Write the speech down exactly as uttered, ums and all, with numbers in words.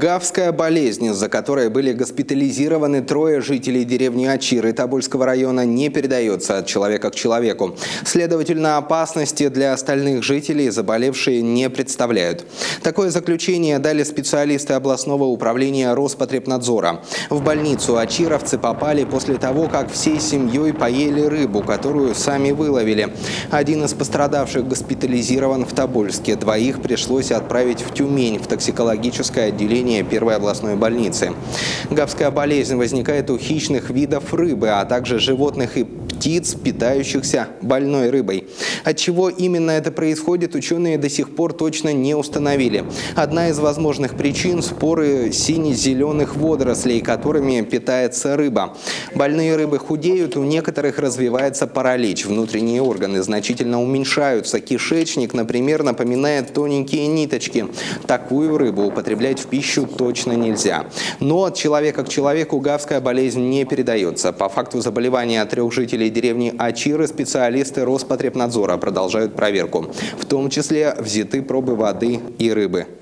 Гавская болезнь, из-за которой были госпитализированы трое жителей деревни Ачиры Тобольского района, не передается от человека к человеку. Следовательно, опасности для остальных жителей заболевшие не представляют. Такое заключение дали специалисты областного управления Роспотребнадзора. В больницу ачировцы попали после того, как всей семьей поели рыбу, которую сами выловили. Один из пострадавших госпитализирован в Тобольске. Двоих пришлось отправить в Тюмень, в токсикологическое отделение первой областной больницы. Гавская болезнь возникает у хищных видов рыбы, а также животных и птиц, питающихся больной рыбой. От чего именно это происходит, ученые до сих пор точно не установили. Одна из возможных причин – споры сине-зеленых водорослей, которыми питается рыба. Больные рыбы худеют, у некоторых развивается паралич. Внутренние органы значительно уменьшаются. Кишечник, например, напоминает тоненькие ниточки. Такую рыбу употреблять в пищу точно нельзя. Но от человека к человеку гавская болезнь не передается. По факту заболевания трех жителей деревни Ачиры специалисты Роспотребнадзора продолжают проверку. В том числе взяты пробы воды и рыбы.